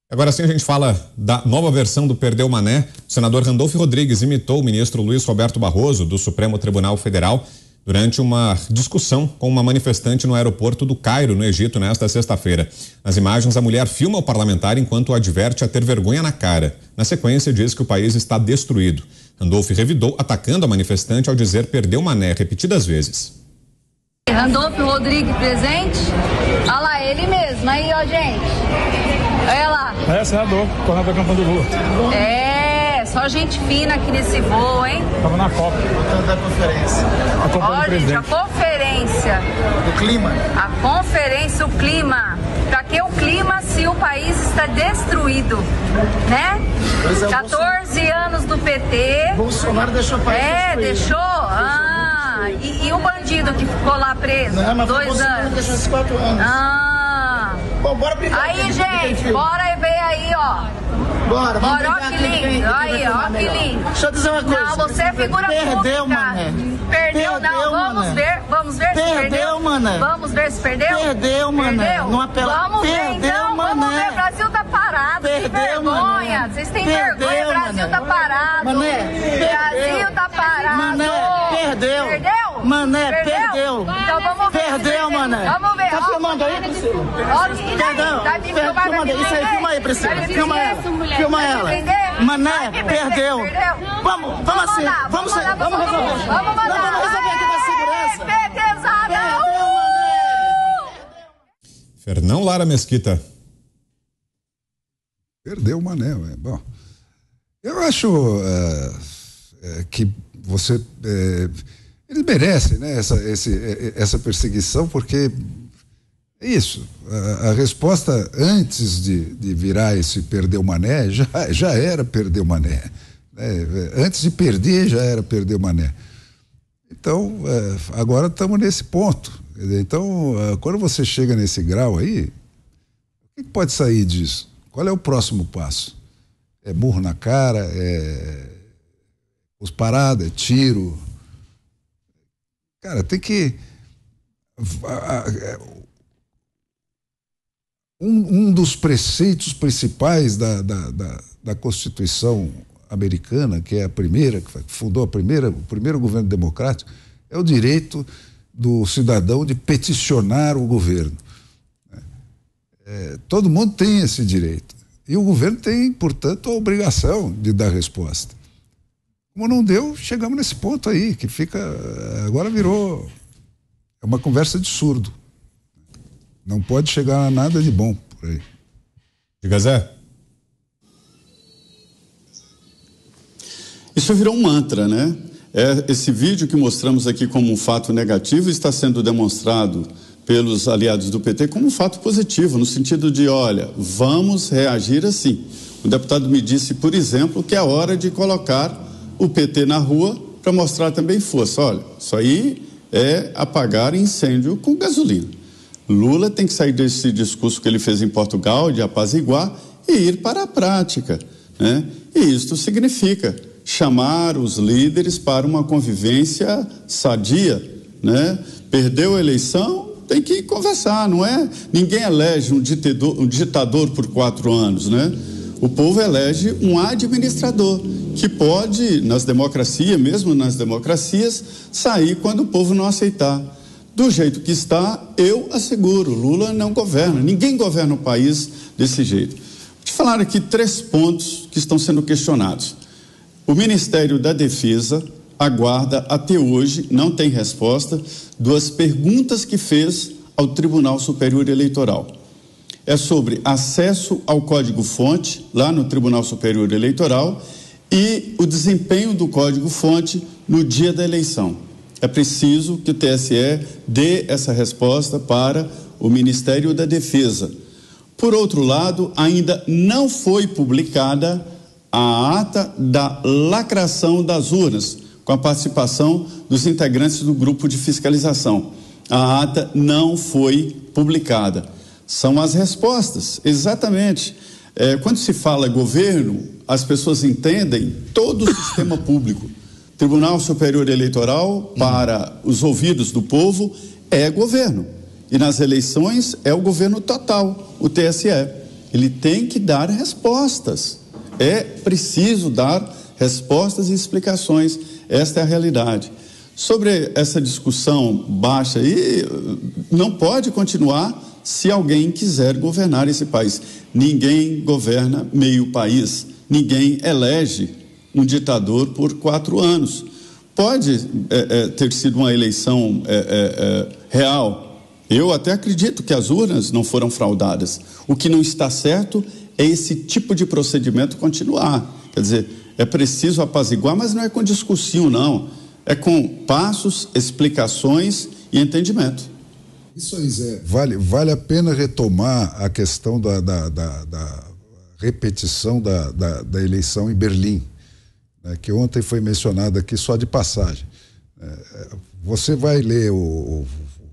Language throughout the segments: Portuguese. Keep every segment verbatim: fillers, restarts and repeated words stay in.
Agora sim a gente fala da nova versão do Perdeu Mané. O senador Randolfo Rodrigues imitou o ministro Luiz Roberto Barroso, do Supremo Tribunal Federal, durante uma discussão com uma manifestante no aeroporto do Cairo, no Egito, nesta sexta-feira. Nas imagens, a mulher filma o parlamentar enquanto o adverte a ter vergonha na cara. Na sequência, diz que o país está destruído. Randolfo revidou, atacando a manifestante ao dizer Perdeu Mané repetidas vezes. Randolfo Rodrigues presente? Olha lá, ele mesmo. Aí, ó, gente. Olha lá. É, senador, coronel da campanha do Lula. É, só gente fina aqui nesse voo, hein? Tava na Copa. Tanto da conferência. Olha, gente, a conferência. O clima. A conferência, o clima. Pra que o clima se o país está destruído, né? É, quatorze anos do P T. Bolsonaro deixou o país É, destruído. deixou? Ah. E, e o bandido que ficou lá preso? Não, mas dois Bolsonaro anos. deixou esses quatro anos. Ah. Bom, bora brincar. Aí, gente, bora ver aí, ó. Bora, vamos Bora, ó brincar que quem- quem- lindo. quem Aí, vai ó, tomar que melhor. lindo. Deixa eu dizer uma coisa. Não, você é figura Perdeu, pública. mané. Perdeu, não. Perdeu, Vamos mané. ver, vamos ver se Perdeu, perdeu. mané. Vamos ver se perdeu. Perdeu, mané. Perdeu? Não apela- Vamos ver, Perdeu, então. mané. Vamos ver. O Brasil tá parado. Perdeu, que vergonha. mané. Vocês têm Perdeu, vergonha. O Brasil mané. tá parado. Mané, O Brasil perdeu. tá parado. Mané, perdeu. Perdeu? Mané, perdeu. Então vamos ver. Perdeu, mané. Vamos ver. Tá ó. filmando aí, Priscila? Olha isso daí. Perdão. Vai me Perdeu, filmar, vai filma me aí. Isso aí, prender. filma aí, Priscila. Vai me Filma prender. ela. Filma Vai me ela. prender. Mané, Vai me prender. perdeu. Perdeu. Vamos, vamos assim. mandar, Vamos sair. mandar pra Vamos todo resolver. mundo. Vamos mandar. Vamos resolver aqui da segurança. Aê, pesada. Perdeu, mané. Fernão Lara Mesquita. Perdeu o Mané. Ué. Bom, eu acho uh, é, que você... É, eles merecem, né, essa, esse, essa perseguição, porque é isso. A, a resposta antes de, de virar esse perder o Mané já, já era perder o Mané. Né? Antes de perder, já era perder o Mané. Então, é, agora estamos nesse ponto. Então, quando você chega nesse grau aí, o que pode sair disso? Qual é o próximo passo? É murro na cara, é os paradas, é tiro. Cara, tem que... Um, um dos preceitos principais da, da, da, da Constituição americana, que é a primeira, que fundou a primeira, o primeiro governo democrático, é o direito do cidadão de peticionar o governo. É, todo mundo tem esse direito. E o governo tem, portanto, a obrigação de dar resposta. Como não deu, chegamos nesse ponto aí, que fica... Agora virou... É uma conversa de surdo. Não pode chegar a nada de bom por aí. Diga, Zé. Isso virou um mantra, né? É, esse vídeo que mostramos aqui como um fato negativo está sendo demonstrado pelos aliados do P T como um fato positivo, no sentido de, olha, vamos reagir assim. O deputado me disse, por exemplo, que é hora de colocar o P T na rua para mostrar também força. Olha, isso aí é apagar incêndio com gasolina. Lula tem que sair desse discurso que ele fez em Portugal, de apaziguar, e ir para a prática, né? E isto significa chamar os líderes para uma convivência sadia, né? Perdeu a eleição, tem que conversar, não é? Ninguém elege um ditador, um ditador por quatro anos, né? O povo elege um administrador que pode, nas democracias, mesmo nas democracias, sair quando o povo não aceitar. Do jeito que está, eu asseguro, Lula não governa, ninguém governa o país desse jeito. Vou te falar aqui três pontos que estão sendo questionados. O Ministério da Defesa aguarda até hoje, não tem resposta, duas perguntas que fez ao Tribunal Superior Eleitoral. É sobre acesso ao código-fonte, lá no Tribunal Superior Eleitoral, e o desempenho do código-fonte no dia da eleição. É preciso que o T S E dê essa resposta para o Ministério da Defesa. Por outro lado, ainda não foi publicada a ata da lacração das urnas, com a participação dos integrantes do grupo de fiscalização. A ata não foi publicada. São as respostas, exatamente. É, quando se fala governo, as pessoas entendem todo o sistema público. Tribunal Superior Eleitoral, para os ouvidos do povo, é governo. E nas eleições é o governo total, o T S E. ele tem que dar respostas. É preciso dar respostas e explicações. Esta é a realidade. Sobre essa discussão baixa aí, não pode continuar se alguém quiser governar esse país. Ninguém governa meio país, ninguém elege um ditador por quatro anos. Pode é, é, ter sido uma eleição é, é, é, real. Eu até acredito que as urnas não foram fraudadas. O que não está certo é esse tipo de procedimento continuar. Quer dizer, é preciso apaziguar, mas não é com discursinho, não. É com passos, explicações e entendimento. Isso aí, Zé. Vale, vale a pena retomar a questão da, da, da, da repetição da, da, da eleição em Berlim, né, que ontem foi mencionada aqui só de passagem. É, você vai ler o, o,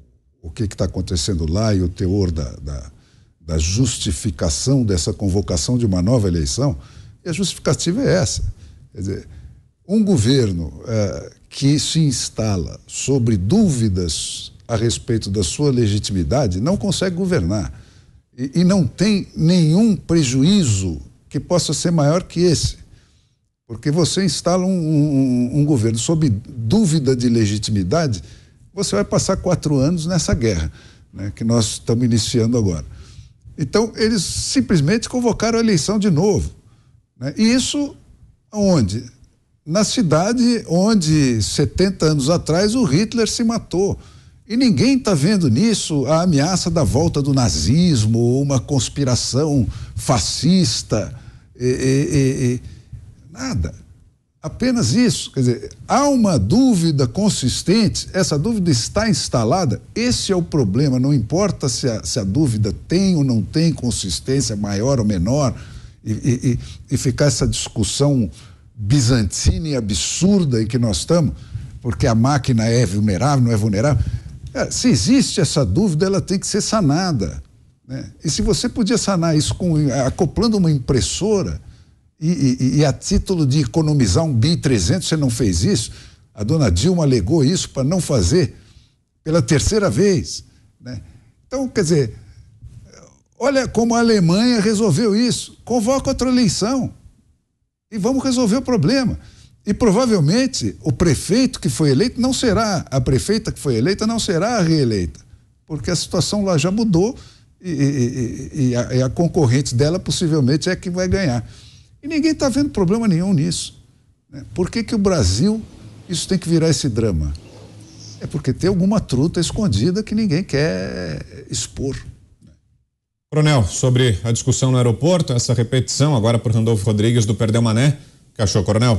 o que está acontecendo lá e o teor da, da, da justificação dessa convocação de uma nova eleição, e a justificativa é essa. Quer dizer, um governo é, que se instala sobre dúvidas a respeito da sua legitimidade não consegue governar e, e não tem nenhum prejuízo que possa ser maior que esse, porque você instala um, um, um governo sob dúvida de legitimidade, você vai passar quatro anos nessa guerra, né, que nós estamos iniciando agora. Então eles simplesmente convocaram a eleição de novo, né? E isso aonde? Na cidade onde setenta anos atrás o Hitler se matou. E ninguém está vendo nisso a ameaça da volta do nazismo, ou uma conspiração fascista, e, e, e, nada. Apenas isso. Quer dizer, há uma dúvida consistente, essa dúvida está instalada, esse é o problema, não importa se a, se a dúvida tem ou não tem consistência maior ou menor, e, e, e ficar essa discussão bizantina e absurda em que nós estamos, porque a máquina é vulnerável, não é vulnerável. É, se existe essa dúvida, ela tem que ser sanada, né? E se você podia sanar isso com, acoplando uma impressora e, e, e a título de economizar um bi trezentos, você não fez isso? A dona Dilma alegou isso para não fazer pela terceira vez, né? Então, quer dizer, olha como a Alemanha resolveu isso. Convoca outra eleição e vamos resolver o problema. E provavelmente o prefeito que foi eleito não será, a prefeita que foi eleita não será reeleita, porque a situação lá já mudou e, e, e, a, e a concorrente dela possivelmente é que vai ganhar. E ninguém está vendo problema nenhum nisso, né? Por que que o Brasil, isso tem que virar esse drama? É porque tem alguma truta escondida que ninguém quer expor. Coronel, sobre a discussão no aeroporto, essa repetição agora por Randolfo Rodrigues do Perdeu Mané, o que achou, Coronel?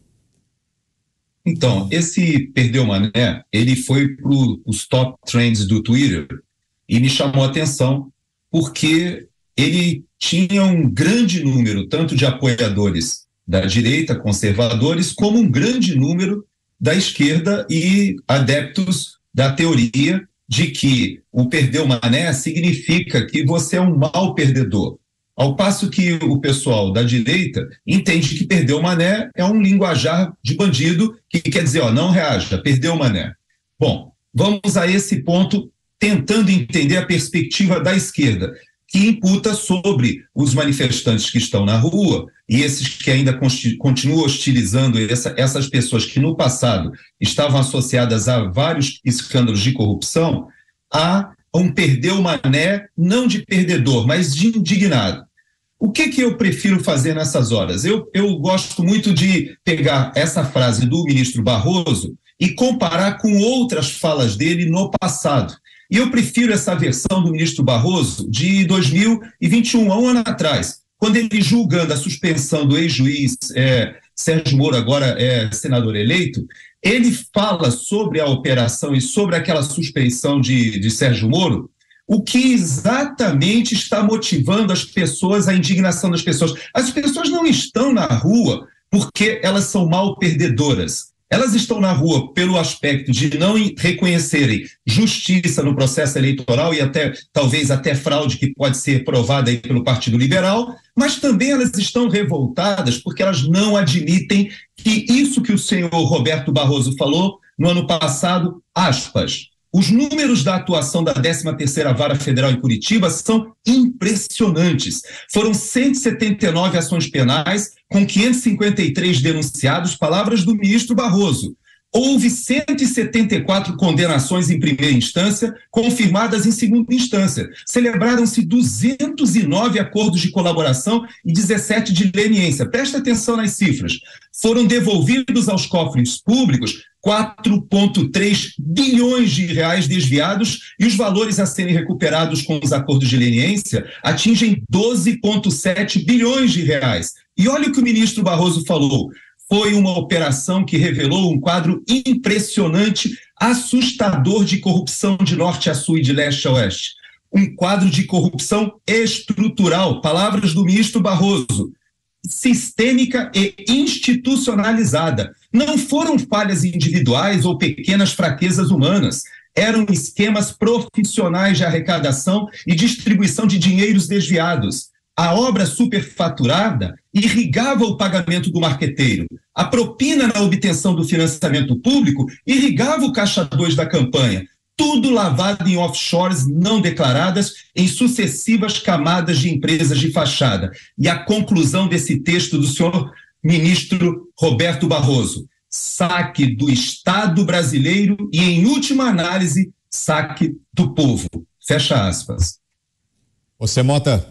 Então, esse Perdeu Mané, ele foi para os top trends do Twitter e me chamou a atenção porque ele tinha um grande número, tanto de apoiadores da direita, conservadores, como um grande número da esquerda e adeptos da teoria de que o Perdeu Mané significa que você é um mau perdedor. Ao passo que o pessoal da direita entende que perdeu o mané é um linguajar de bandido que quer dizer, ó, não reaja, perdeu o mané. Bom, vamos a esse ponto tentando entender a perspectiva da esquerda, que imputa sobre os manifestantes que estão na rua e esses que ainda continuam hostilizando essa, essas pessoas que no passado estavam associadas a vários escândalos de corrupção, a um perdeu mané, não de perdedor, mas de indignado. O que que eu prefiro fazer nessas horas? Eu, eu gosto muito de pegar essa frase do ministro Barroso e comparar com outras falas dele no passado. E eu prefiro essa versão do ministro Barroso de dois mil e vinte e um, há um ano atrás, quando ele, julgando a suspensão do ex-juiz é, Sérgio Moro, agora é senador eleito, ele fala sobre a operação e sobre aquela suspeição de, de Sérgio Moro, o que exatamente está motivando as pessoas, a indignação das pessoas. As pessoas não estão na rua porque elas são mal perdedoras. Elas estão na rua pelo aspecto de não reconhecerem justiça no processo eleitoral e até, talvez até fraude que pode ser provada aí pelo Partido Liberal, mas também elas estão revoltadas porque elas não admitem que isso que o senhor Roberto Barroso falou no ano passado, aspas, Os números da atuação da décima terceira Vara Federal em Curitiba são impressionantes. Foram cento e setenta e nove ações penais, com quinhentos e cinquenta e três denunciados, palavras do ministro Barroso. Houve cento e setenta e quatro condenações em primeira instância, confirmadas em segunda instância. Celebraram-se duzentos e nove acordos de colaboração e dezessete de leniência. Presta atenção nas cifras. Foram devolvidos aos cofres públicos quatro vírgula três bilhões de reais desviados e os valores a serem recuperados com os acordos de leniência atingem doze vírgula sete bilhões de reais. E olha o que o ministro Barroso falou. Foi uma operação que revelou um quadro impressionante, assustador de corrupção de norte a sul e de leste a oeste. Um quadro de corrupção estrutural, palavras do ministro Barroso, sistêmica e institucionalizada. Não foram falhas individuais ou pequenas fraquezas humanas. Eram esquemas profissionais de arrecadação e distribuição de dinheiros desviados. A obra superfaturada irrigava o pagamento do marqueteiro. A propina na obtenção do financiamento público irrigava o caixa dois da campanha. Tudo lavado em offshores não declaradas em sucessivas camadas de empresas de fachada. E a conclusão desse texto do senhor ministro Roberto Barroso: saque do Estado brasileiro e, em última análise, saque do povo. Fecha aspas. Você, Mota.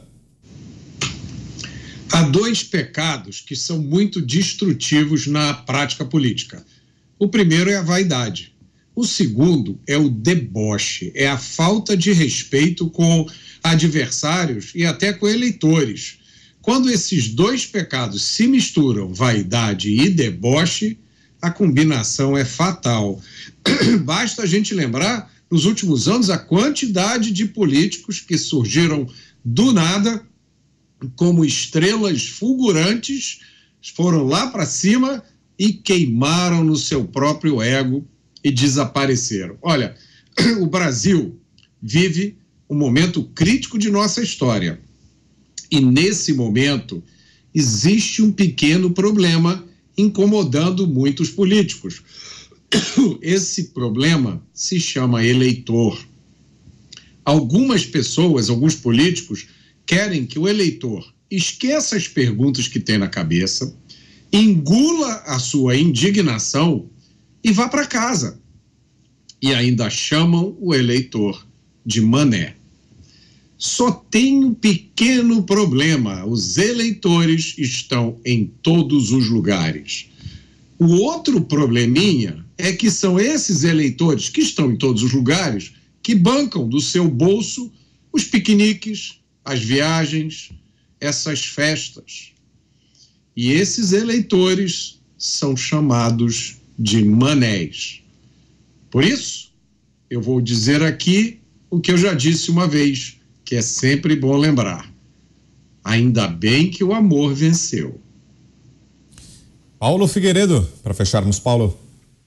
Há dois pecados que são muito destrutivos na prática política. O primeiro é a vaidade. O segundo é o deboche, é a falta de respeito com adversários e até com eleitores. Quando esses dois pecados se misturam, vaidade e deboche, a combinação é fatal. Basta a gente lembrar, nos últimos anos, a quantidade de políticos que surgiram do nada como estrelas fulgurantes, foram lá para cima e queimaram no seu próprio ego e desapareceram. Olha, o Brasil vive um momento crítico de nossa história. E nesse momento existe um pequeno problema incomodando muitos políticos. Esse problema se chama eleitor. Algumas pessoas, alguns políticos, querem que o eleitor esqueça as perguntas que tem na cabeça, engula a sua indignação e vá para casa. E ainda chamam o eleitor de mané. Só tem um pequeno problema: os eleitores estão em todos os lugares. O outro probleminha é que são esses eleitores que estão em todos os lugares que bancam do seu bolso os piqueniques, as viagens, essas festas. E esses eleitores são chamados de manés. Por isso, eu vou dizer aqui o que eu já disse uma vez, que é sempre bom lembrar. Ainda bem que o amor venceu. Paulo Figueiredo, para fecharmos, Paulo.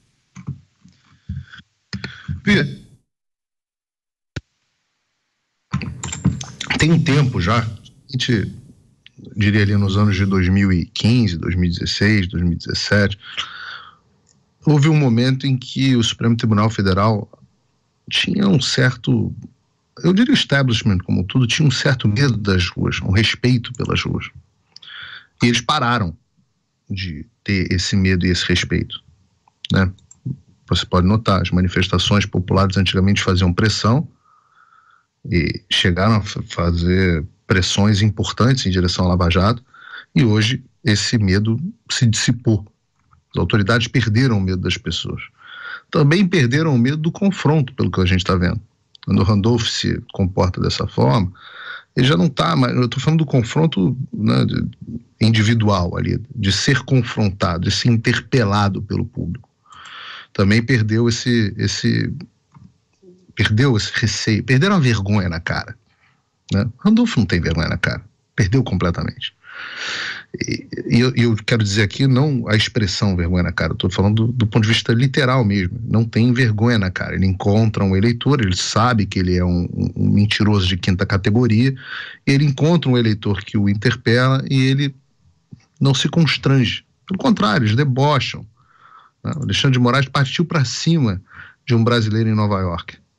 Tem um tempo já, a gente diria ali nos anos de dois mil e quinze, dois mil e dezesseis, dois mil e dezessete, houve um momento em que o Supremo Tribunal Federal tinha um certo, eu diria o establishment como tudo, tinha um certo medo das ruas, um respeito pelas ruas. E eles pararam de ter esse medo e esse respeito, né? Você pode notar, as manifestações populares antigamente faziam pressão e chegaram a fazer pressões importantes em direção ao Lava Jato, e hoje esse medo se dissipou. As autoridades perderam o medo das pessoas. Também perderam o medo do confronto, pelo que a gente está vendo. Quando o Randolph se comporta dessa forma, ele já não está, mas eu estou falando do confronto, né, individual ali, de ser confrontado, de ser interpelado pelo público. Também perdeu esse, esse, perdeu esse receio, perderam a vergonha na cara, né? Randolph não tem vergonha na cara, perdeu completamente. E, e eu, eu quero dizer aqui não a expressão vergonha na cara, estou falando do, do ponto de vista literal mesmo. Não tem vergonha na cara. Ele encontra um eleitor, ele sabe que ele é um, um mentiroso de quinta categoria, ele encontra um eleitor que o interpela e ele não se constrange. Pelo contrário, eles debocham. O Alexandre de Moraes partiu para cima de um brasileiro em Nova York.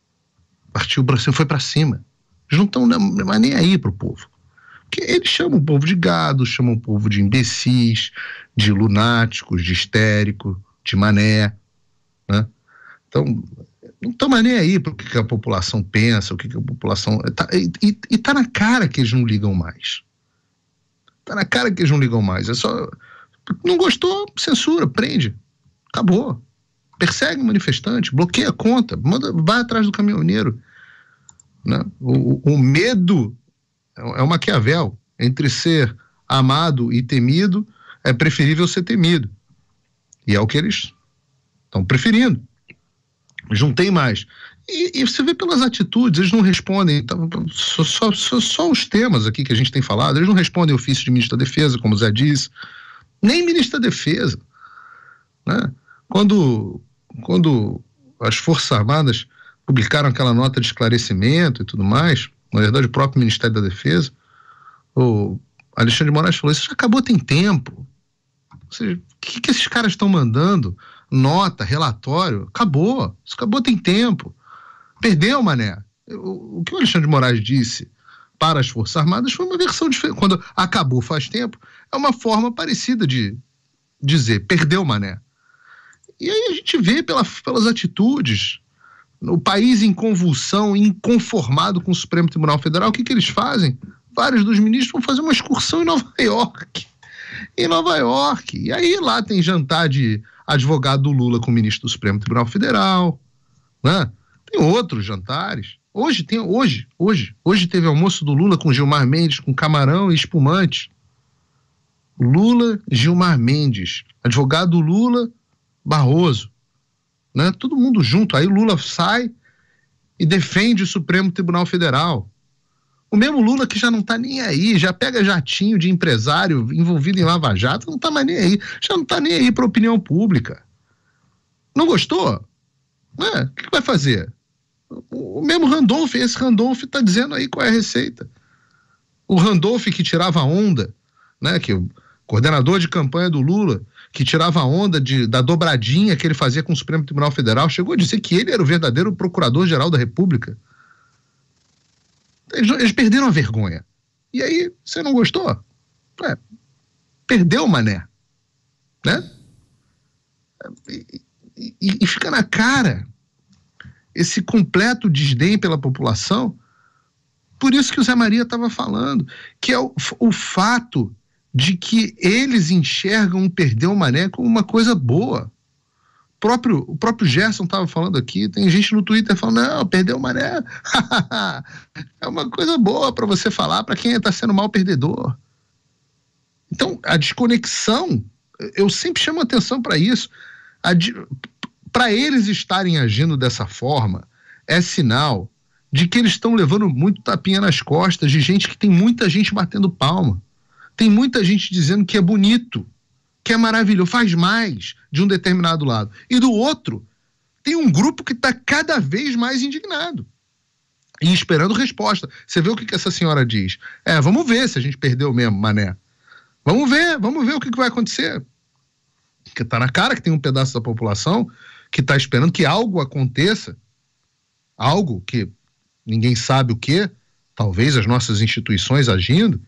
Partiu para cima, foi para cima. Eles não estão mais nem aí pro povo. Porque eles chamam o povo de gado, chamam o povo de imbecis, de lunáticos, de histérico, de mané, né? Então, não estão mais nem aí pro que a população pensa, o que a população... Tá, e, e, e tá na cara que eles não ligam mais. Tá na cara que eles não ligam mais. É só... Não gostou, censura, prende. Acabou. Persegue o manifestante, bloqueia a conta, manda, vai atrás do caminhoneiro. Né? O, o medo é um Maquiavel. Entre ser amado e temido, é preferível ser temido. E é o que eles estão preferindo. Eles não tem mais. E, e você vê pelas atitudes, eles não respondem. Então, só, só, só, só os temas aqui que a gente tem falado, eles não respondem ofício de ministro da Defesa, como o Zé disse, nem ministro da Defesa. Né? Quando, quando as Forças Armadas publicaram aquela nota de esclarecimento e tudo mais, na verdade o próprio Ministério da Defesa, o Alexandre de Moraes falou, isso já acabou tem tempo. Ou seja, o que, que esses caras estão mandando? Nota, relatório, acabou. Isso acabou tem tempo. Perdeu, mané. O, o que o Alexandre de Moraes disse para as Forças Armadas foi uma versão diferente. Quando acabou faz tempo, é uma forma parecida de dizer, perdeu, mané. E aí a gente vê pela, pelas atitudes, o país em convulsão, inconformado com o Supremo Tribunal Federal, o que que eles fazem? Vários dos ministros vão fazer uma excursão em Nova York. Em Nova York. E aí lá tem jantar de advogado do Lula com o ministro do Supremo Tribunal Federal, né? Tem outros jantares. Hoje tem, hoje, hoje, hoje teve almoço do Lula com Gilmar Mendes, com camarão e espumante. Lula, Gilmar Mendes, advogado do Lula, Barroso, né? Todo mundo junto. Aí Lula sai e defende o Supremo Tribunal Federal. O mesmo Lula que já não tá nem aí, já pega jatinho de empresário envolvido em Lava Jato, não tá mais nem aí, já não tá nem aí pra opinião pública. Não gostou? É, o que, que vai fazer? O, o mesmo Randolph, esse Randolph tá dizendo aí qual é a receita. O Randolph que tirava onda, né, que o coordenador de campanha do Lula, que tirava onda de, da dobradinha que ele fazia com o Supremo Tribunal Federal, chegou a dizer que ele era o verdadeiro procurador-geral da República. Eles, eles perderam a vergonha. E aí, você não gostou? É, perdeu o mané. Né? E, e, e fica na cara esse completo desdém pela população. Por isso que o Zé Maria estava falando, que é o, o fato de que eles enxergam o perder o mané como uma coisa boa. O próprio, o próprio Gerson estava falando aqui, tem gente no Twitter falando, não, perdeu o mané é uma coisa boa para você falar para quem está sendo mal perdedor. Então, a desconexão, eu sempre chamo atenção para isso, para eles estarem agindo dessa forma, é sinal de que eles estão levando muito tapinha nas costas de gente que tem muita gente batendo palma. Tem muita gente dizendo que é bonito, que é maravilhoso, faz mais de um determinado lado. E do outro, tem um grupo que está cada vez mais indignado e esperando resposta. Você vê o que, que essa senhora diz? É, vamos ver se a gente perdeu mesmo, mané. Vamos ver, vamos ver o que, que vai acontecer. Porque está na cara que tem um pedaço da população que está esperando que algo aconteça, algo que ninguém sabe o que, talvez as nossas instituições agindo,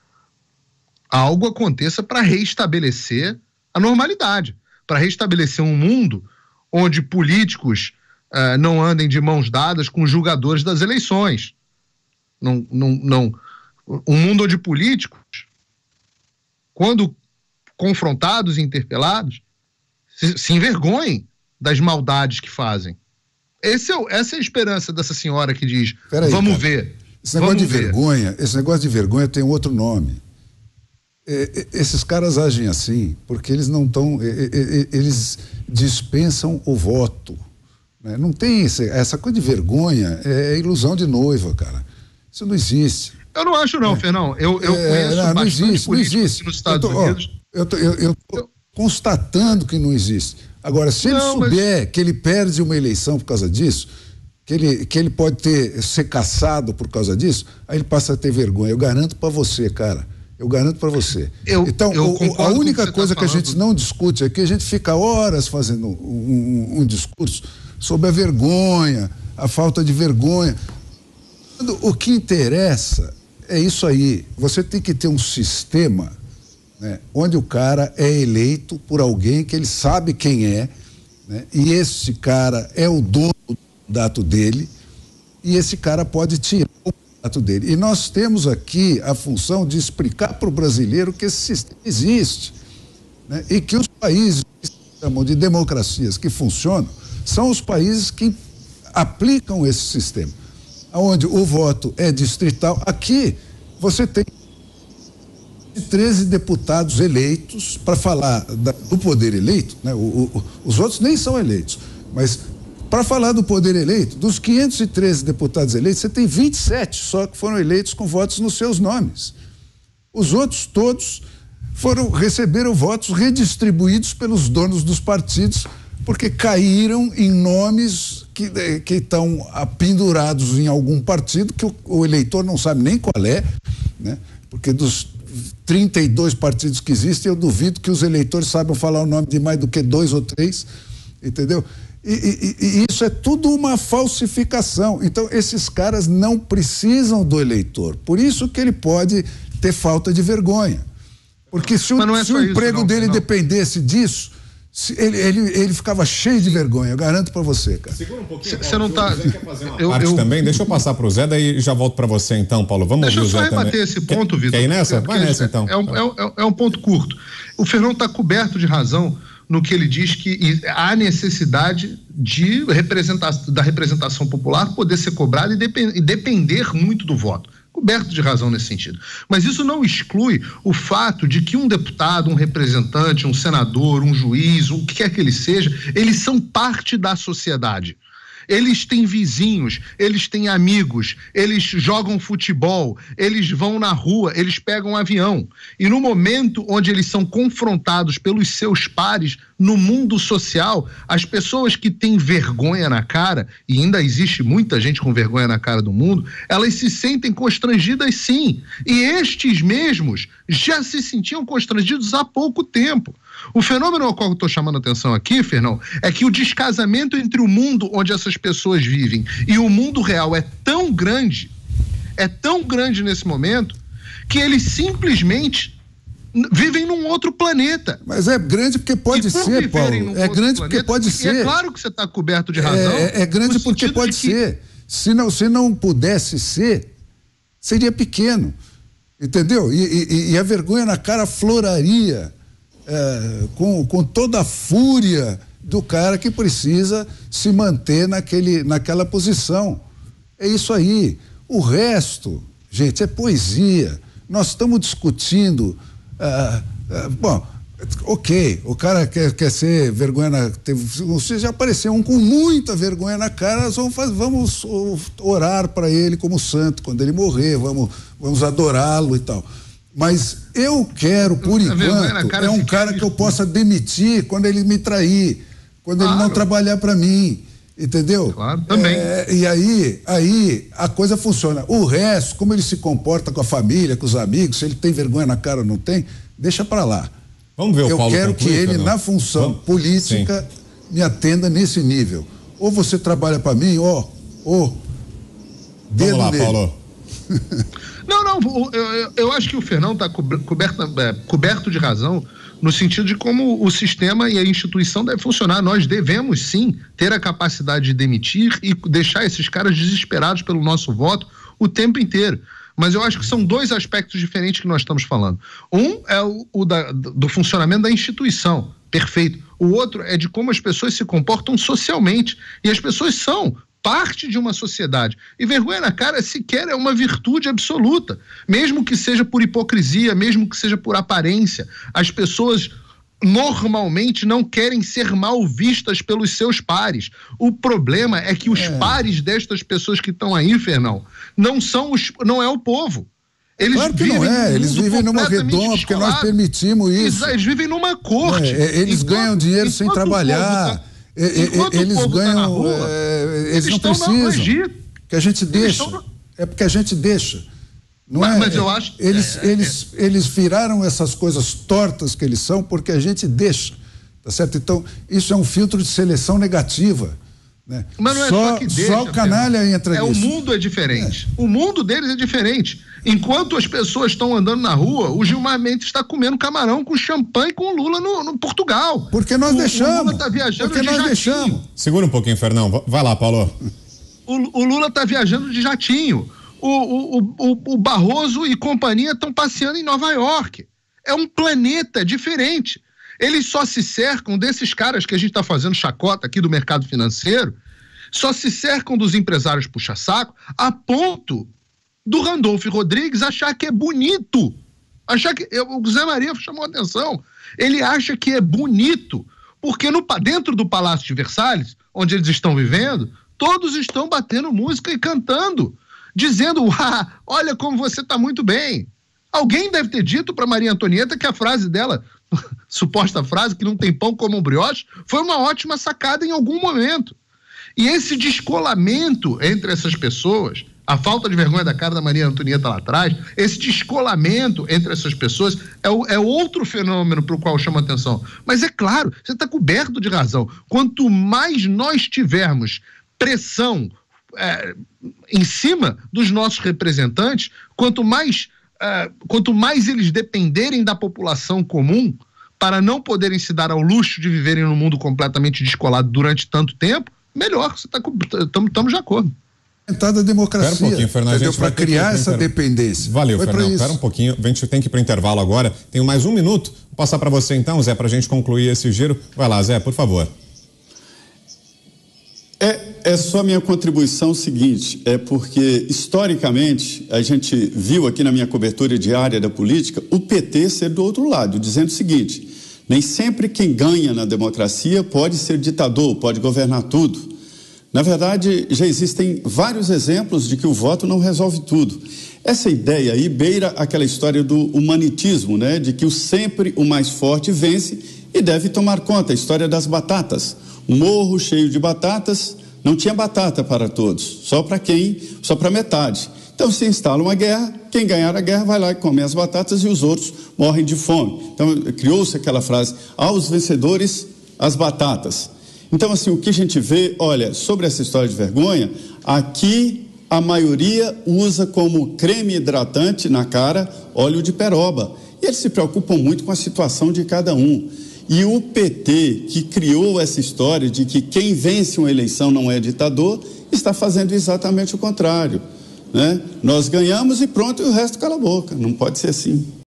algo aconteça para reestabelecer a normalidade, para reestabelecer um mundo onde políticos uh, não andem de mãos dadas com os julgadores das eleições. Não, não, não. Um mundo onde políticos, quando confrontados e interpelados, se, se envergonhem das maldades que fazem. Esse é, essa é a esperança dessa senhora que diz, aí, vamos cara, ver. Esse negócio vamos de ver. vergonha, esse negócio de vergonha tem outro nome. É, esses caras agem assim porque eles não estão, é, é, eles dispensam o voto, né? Não tem esse, essa coisa de vergonha, é, é ilusão de noiva, cara. Isso não existe. Eu não acho não, é. Fernão. Eu, eu é, conheço não, não bastante existe, políticos não existe. nos Estados eu tô, Unidos. Ó, eu tô, eu, eu tô eu... constatando que não existe. Agora, se ele não, souber mas... que ele perde uma eleição por causa disso, que ele, que ele pode ter, ser caçado por causa disso, aí ele passa a ter vergonha. Eu garanto para você, cara. Eu garanto para você. Eu, então, eu o, a única coisa que, que a gente não discute aqui, a gente fica horas fazendo um, um, um discurso sobre a vergonha, a falta de vergonha. O que interessa é isso aí. Você tem que ter um sistema, né, onde o cara é eleito por alguém que ele sabe quem é, né, e esse cara é o dono do mandato dele, e esse cara pode tirar o mandato dele. E nós temos aqui a função de explicar para o brasileiro que esse sistema existe, né, e que os países que se chamam de democracias que funcionam são os países que aplicam esse sistema, onde o voto é distrital. Aqui você tem treze deputados eleitos para falar da, do poder eleito, né? O, o, os outros nem são eleitos, mas para falar do poder eleito, dos quinhentos e treze deputados eleitos, você tem vinte e sete só que foram eleitos com votos nos seus nomes. Os outros todos foram, receberam votos redistribuídos pelos donos dos partidos, porque caíram em nomes que que estão pendurados em algum partido que o, o eleitor não sabe nem qual é, né? Porque dos trinta e dois partidos que existem, eu duvido que os eleitores saibam falar o nome de mais do que dois ou três, entendeu? E, e, e isso é tudo uma falsificação. Então, esses caras não precisam do eleitor. Por isso que ele pode ter falta de vergonha. Porque se o, é se o emprego isso, não, dele não. dependesse disso, se ele, ele, ele ficava cheio de vergonha, eu garanto pra você, cara. Segura um pouquinho, Você não tá... Zé quer fazer uma eu, parte eu... também, deixa eu passar pro Zé, daí já volto pra você então, Paulo. Vamos deixa ouvir o Zé também. Deixa eu só rebater esse ponto, Vitor. Quer ir nessa? Vai nessa então. É um, é, é um ponto curto. O Fernão está coberto de razão no que ele diz que há necessidade de representação, da representação popular poder ser cobrada e, depend, e depender muito do voto. Coberto de razão nesse sentido. Mas isso não exclui o fato de que um deputado, um representante, um senador, um juiz, o que quer que ele seja, eles são parte da sociedade. Eles têm vizinhos, eles têm amigos, eles jogam futebol, eles vão na rua, eles pegam um avião. E no momento onde eles são confrontados pelos seus pares no mundo social, as pessoas que têm vergonha na cara, e ainda existe muita gente com vergonha na cara do mundo, elas se sentem constrangidas sim. E estes mesmos já se sentiam constrangidos há pouco tempo. O fenômeno ao qual eu estou chamando a atenção aqui, Fernão, é que o descasamento entre o mundo onde essas pessoas vivem e o mundo real é tão grande, é tão grande nesse momento, que eles simplesmente vivem num outro planeta. Mas é grande porque pode ser, Paulo. É grande planeta, porque pode ser. É claro que você está coberto de razão. É, é grande porque pode que... ser. Se não, se não pudesse ser, seria pequeno. Entendeu? E, e, e a vergonha na cara floraria é, com, com toda a fúria do cara que precisa se manter naquele, naquela posição. É isso aí. O resto, gente, é poesia. Nós estamos discutindo. Ah, ah, bom, ok, o cara quer, quer ser vergonha na... Você já apareceu um com muita vergonha na cara, nós vamos, fazer, vamos orar para ele como santo quando ele morrer, vamos, vamos adorá-lo e tal. Mas eu quero, por a enquanto, é um cara que eu possa demitir quando ele me trair, quando claro. ele não trabalhar para mim, entendeu? Claro, também. É, e aí, aí a coisa funciona. O resto, como ele se comporta com a família, com os amigos, se ele tem vergonha na cara ou não tem, deixa para lá. Vamos ver o eu Paulo quero concluir, que ele, Fernando? na função Vamos? política, Sim. me atenda nesse nível. Ou você trabalha para mim, ou, ou Vamos lá, nele. Paulo. Não, não, eu, eu, eu acho que o Fernão está coberto, é, coberto de razão no sentido de como o sistema e a instituição devem funcionar. Nós devemos, sim, ter a capacidade de demitir e deixar esses caras desesperados pelo nosso voto o tempo inteiro. Mas eu acho que são dois aspectos diferentes que nós estamos falando. Um é o, o da, do funcionamento da instituição, perfeito. O outro é de como as pessoas se comportam socialmente. E as pessoas são parte de uma sociedade. E vergonha na cara sequer é uma virtude absoluta. Mesmo que seja por hipocrisia, mesmo que seja por aparência. As pessoas normalmente não querem ser mal vistas pelos seus pares. O problema é que os é. pares destas pessoas que estão aí, Fernão, não são os, não é o povo. Eles claro que não é, eles vivem numa redoma, porque nós permitimos isso. Eles, eles vivem numa corte. É, eles enquanto, ganham dinheiro sem trabalhar. Enquanto eles o povo ganham, tá na rua, é, eles, eles não precisam. Que a gente deixa. No... É porque a gente deixa. Não mas, é, mas eu acho. Eles, é, eles, é... eles viraram essas coisas tortas que eles são porque a gente deixa. Tá certo? Então, isso é um filtro de seleção negativa. Né? Mas não é só, só que deixa. Só o canalha Fernando. entra é, nisso. O mundo é diferente. É. O mundo deles é diferente. Enquanto as pessoas estão andando na rua, o Gilmar Mendes está comendo camarão com champanhe com o Lula no, no Portugal. Porque nós o, deixamos. O Lula está viajando Porque de nós jatinho. deixamos. Segura um pouquinho, Fernão. Vai lá, Paulo. O, o Lula está viajando de jatinho. O, o, o, o Barroso e companhia estão passeando em Nova York. É um planeta diferente. Eles só se cercam desses caras que a gente está fazendo chacota aqui do mercado financeiro, só se cercam dos empresários puxa-saco, a ponto do Randolph Rodrigues achar que é bonito. Achar que. O Zé Maria chamou a atenção. Ele acha que é bonito, porque no, dentro do Palácio de Versalhes, onde eles estão vivendo, todos estão batendo música e cantando, dizendo: ah, olha como você está muito bem. Alguém deve ter dito para Maria Antonieta que a frase dela, suposta frase, que não tem pão como um brioche, foi uma ótima sacada em algum momento. E esse descolamento entre essas pessoas, a falta de vergonha da cara da Maria Antonieta lá atrás, esse descolamento entre essas pessoas é, o, é outro fenômeno para o qual chama atenção. Mas é claro, você está coberto de razão. Quanto mais nós tivermos pressão é, em cima dos nossos representantes, quanto mais, é, quanto mais eles dependerem da população comum para não poderem se dar ao luxo de viverem num mundo completamente descolado durante tanto tempo, melhor. Estamos tá, de acordo. A democracia, Espera um pouquinho, Fernando, para criar essa inter... dependência. Valeu, Foi Fernando. Espera um pouquinho, a gente tem que ir para o intervalo agora. Tenho mais um minuto. Vou passar para você então, Zé, para a gente concluir esse giro. Vai lá, Zé, por favor. É, é só minha contribuição seguinte, é porque historicamente a gente viu aqui na minha cobertura diária da política o P T ser do outro lado, dizendo o seguinte: nem sempre quem ganha na democracia pode ser ditador, pode governar tudo. Na verdade, já existem vários exemplos de que o voto não resolve tudo. Essa ideia aí beira aquela história do humanitismo, né? De que o sempre o mais forte vence e deve tomar conta, a história das batatas. Um morro cheio de batatas, não tinha batata para todos, só para quem, só para metade. Então se instala uma guerra, quem ganhar a guerra vai lá e come as batatas e os outros morrem de fome. Então criou-se aquela frase: aos vencedores as batatas. Então, assim, o que a gente vê, olha, sobre essa história de vergonha, aqui a maioria usa como creme hidratante na cara óleo de peroba. E eles se preocupam muito com a situação de cada um. E o P T, que criou essa história de que quem vence uma eleição não é ditador, está fazendo exatamente o contrário, né? Nós ganhamos e pronto, e o resto cala a boca. Não pode ser assim.